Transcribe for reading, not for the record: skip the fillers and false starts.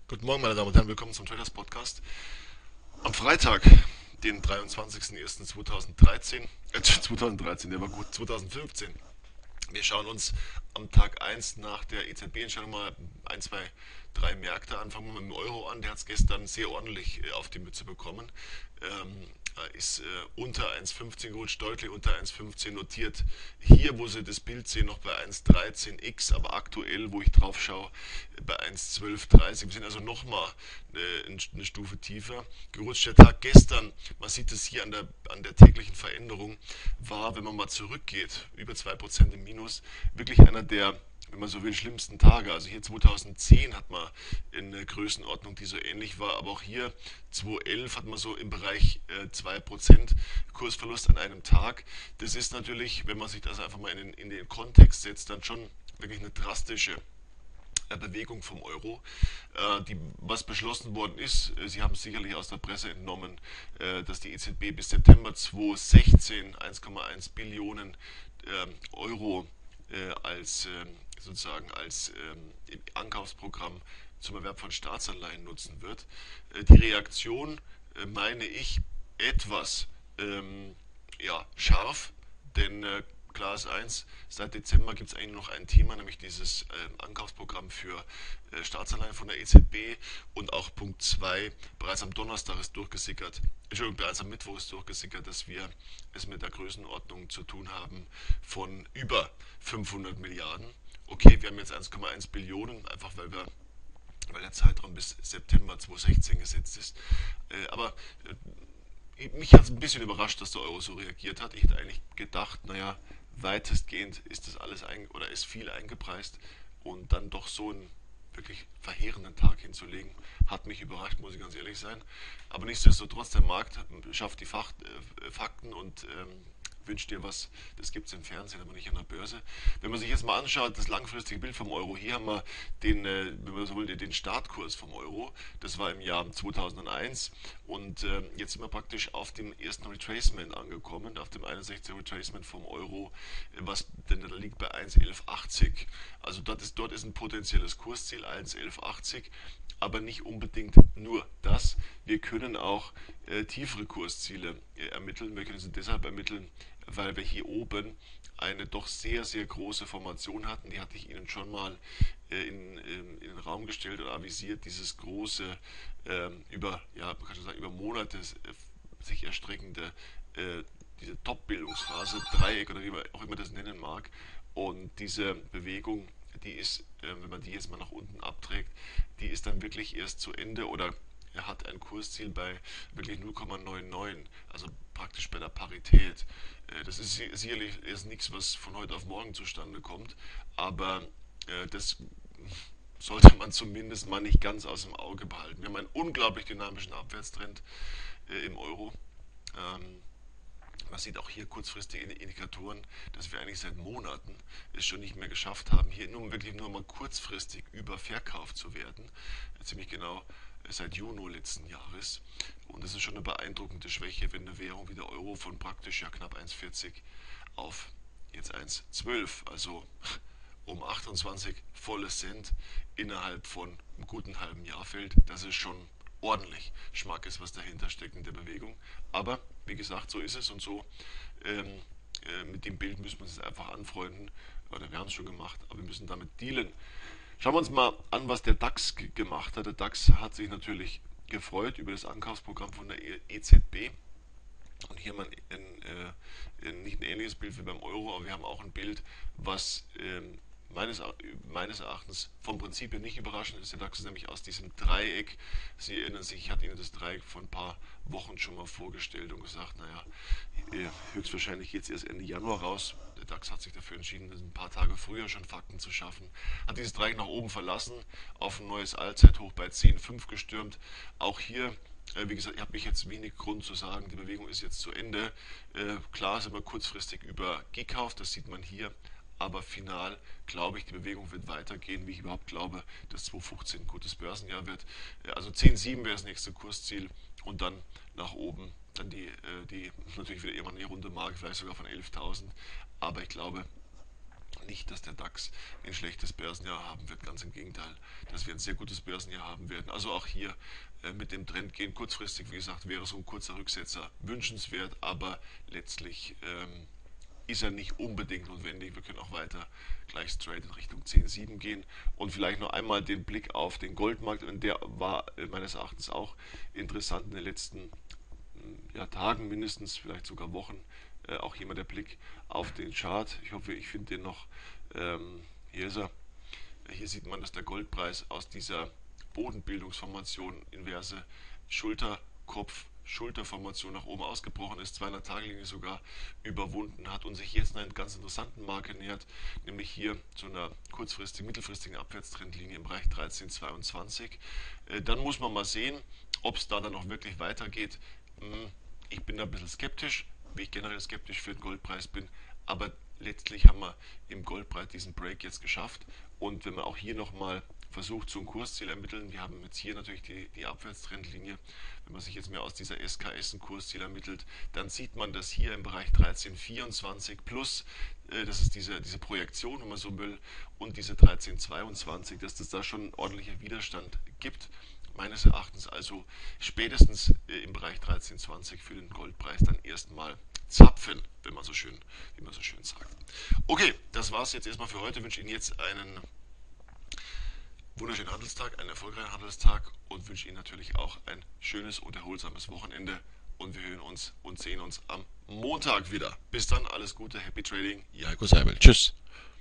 Guten Morgen, meine Damen und Herren, willkommen zum Traders Podcast. Am Freitag, den 23.01.2013, 2013, der war gut, 2015. Wir schauen uns am Tag eins nach der EZB-Entscheidung mal ein, zwei, drei Märkte an. Fangen wir mit dem Euro an. Der hat es gestern sehr ordentlich auf die Mütze bekommen. Ist unter 1,15 gerutscht, deutlich unter 1,15 notiert. Hier, wo Sie das Bild sehen, noch bei 1,13x, aber aktuell, wo ich drauf schaue, bei 1,1230. Wir sind also nochmal eine Stufe tiefer gerutscht. Der Tag gestern, man sieht es hier an der täglichen Veränderung, war, wenn man mal zurückgeht, über 2% im Minus, wirklich einer der, wenn man so will, schlimmsten Tage. Also hier 2010 hat man eine Größenordnung, die so ähnlich war, aber auch hier 2011 hat man so im Bereich 2% Kursverlust an einem Tag. Das ist natürlich, wenn man sich das einfach mal in den Kontext setzt, dann schon wirklich eine drastische Bewegung vom Euro, was beschlossen worden ist. Sie haben es sicherlich aus der Presse entnommen, dass die EZB bis September 2016 1,1 Billionen Euro als sozusagen als Ankaufsprogramm zum Erwerb von Staatsanleihen nutzen wird. Die Reaktion meine ich etwas scharf, denn klar ist eins, seit Dezember gibt es eigentlich noch ein Thema, nämlich dieses Ankaufsprogramm für Staatsanleihen von der EZB, und auch Punkt 2 bereits am Donnerstag ist durchgesickert, Entschuldigung, bereits am Mittwoch ist durchgesickert, dass wir es mit der Größenordnung zu tun haben von über 500 Milliarden. Okay, wir haben jetzt 1,1 Billionen, einfach weil der Zeitraum bis September 2016 gesetzt ist. Aber mich hat es ein bisschen überrascht, dass der Euro so reagiert hat. Ich hätte eigentlich gedacht, naja, weitestgehend ist das alles oder ist viel eingepreist, und dann doch so einen wirklich verheerenden Tag hinzulegen, hat mich überrascht, muss ich ganz ehrlich sein. Aber nichtsdestotrotz, der Markt schafft die Fakten und wünscht dir was, das gibt es im Fernsehen, aber nicht an der Börse. Wenn man sich jetzt mal anschaut, das langfristige Bild vom Euro, hier haben wir wenn man so will, den Startkurs vom Euro, das war im Jahr 2001, und jetzt sind wir praktisch auf dem ersten Retracement angekommen, auf dem 61er Retracement vom Euro, denn da liegt bei 1,1180. Also dort ist ein potenzielles Kursziel 1,1180, aber nicht unbedingt nur das. Wir können auch tiefere Kursziele ermitteln. Wir können sie deshalb ermitteln, weil wir hier oben eine doch sehr, sehr große Formation hatten. Die hatte ich Ihnen schon mal in den Raum gestellt und avisiert. Dieses große, man kann schon sagen, über Monate sich erstreckende, diese Top-Bildungsphase, Dreieck oder wie man auch immer das nennen mag. Und diese Bewegung, die ist, wenn man die jetzt mal nach unten abträgt, die ist dann wirklich erst zu Ende, oder er hat ein Kursziel bei wirklich 0,99, also praktisch bei der Parität. Das ist sicherlich erst nichts, was von heute auf morgen zustande kommt, aber das sollte man zumindest mal nicht ganz aus dem Auge behalten. Wir haben einen unglaublich dynamischen Abwärtstrend im Euro. Ähm, Man sieht auch hier kurzfristige Indikatoren, dass wir eigentlich seit Monaten es schon nicht mehr geschafft haben, hier wirklich nur mal kurzfristig überverkauft zu werden. Ziemlich genau seit Juni letzten Jahres. Und das ist schon eine beeindruckende Schwäche, wenn eine Währung wie der Euro von praktisch knapp 1,40 auf jetzt 1,12, also um 28 volle Cent innerhalb von einem guten halben Jahr fällt. Das ist schon ordentlich Schmack ist, was dahinter steckt in der Bewegung. Aber wie gesagt, so ist es, und so ähm, mit dem Bild müssen wir uns einfach anfreunden. Oder wir haben es schon gemacht, aber wir müssen damit dealen. Schauen wir uns mal an, was der DAX gemacht hat. Der DAX hat sich natürlich gefreut über das Ankaufsprogramm von der EZB. Und hier haben wir nicht ein ähnliches Bild wie beim Euro, aber wir haben auch ein Bild, was meines Erachtens vom Prinzip her nicht überraschend ist. Der DAX ist nämlich aus diesem Dreieck. Sie erinnern sich, ich hatte Ihnen das Dreieck vor ein paar Wochen schon mal vorgestellt und gesagt, naja, höchstwahrscheinlich geht es erst Ende Januar raus. Der DAX hat sich dafür entschieden, ein paar Tage früher schon Fakten zu schaffen. Hat dieses Dreieck nach oben verlassen, auf ein neues Allzeithoch bei 10,5 gestürmt. Auch hier, wie gesagt, ich habe mich jetzt wenig Grund zu sagen, die Bewegung ist jetzt zu Ende. Klar sind wir kurzfristig übergekauft, das sieht man hier. Aber final glaube ich, die Bewegung wird weitergehen, wie ich überhaupt glaube, dass 2015 ein gutes Börsenjahr wird. Also 10,7 wäre das nächste Kursziel, und dann nach oben dann die natürlich wieder irgendwann die runde Marke, vielleicht sogar von 11.000. Aber ich glaube, nicht, dass der DAX ein schlechtes Börsenjahr haben wird, ganz im Gegenteil, dass wir ein sehr gutes Börsenjahr haben werden. Also auch hier mit dem Trend gehen. Kurzfristig, wie gesagt, wäre so ein kurzer Rücksetzer wünschenswert, aber letztlich ist er nicht unbedingt notwendig. Wir können auch weiter gleich straight in Richtung 10,7 gehen und vielleicht noch einmal den Blick auf den Goldmarkt, und der war meines Erachtens auch interessant in den letzten Tagen mindestens, vielleicht sogar Wochen. Auch hier mal der Blick auf den Chart. Ich hoffe, ich finde den noch. Hier ist er. Hier sieht man, dass der Goldpreis aus dieser Bodenbildungsformation, inverse Schulterformation nach oben ausgebrochen ist, 200-Tage-Linie sogar überwunden hat und sich jetzt einer ganz interessanten Marke nähert, nämlich hier zu einer kurzfristigen, mittelfristigen Abwärtstrendlinie im Bereich 13,22. Dann muss man mal sehen, ob es da dann auch wirklich weitergeht. Ich bin da ein bisschen skeptisch, wie ich generell skeptisch für den Goldpreis bin, aber letztlich haben wir im Goldpreis diesen Break jetzt geschafft, und wenn man auch hier nochmal versucht, so ein Kursziel ermitteln, wir haben jetzt hier natürlich die Abwärtstrendlinie, wenn man sich jetzt mehr aus dieser SKS ein Kursziel ermittelt, dann sieht man, dass hier im Bereich 13,24 plus, das ist diese Projektion, wenn man so will, und diese 13,22, dass das da schon ein ordentlicher Widerstand gibt. Meines Erachtens also spätestens im Bereich 13,20 für den Goldpreis dann erstmal zapfen, wie man so schön sagt. Okay, das war's jetzt erstmal für heute. Ich wünsche Ihnen jetzt einen wunderschönen Handelstag, einen erfolgreichen Handelstag, und wünsche Ihnen natürlich auch ein schönes und erholsames Wochenende. Und wir hören uns und sehen uns am Montag wieder. Bis dann, alles Gute, Happy Trading, Jaiko Seibel. Tschüss.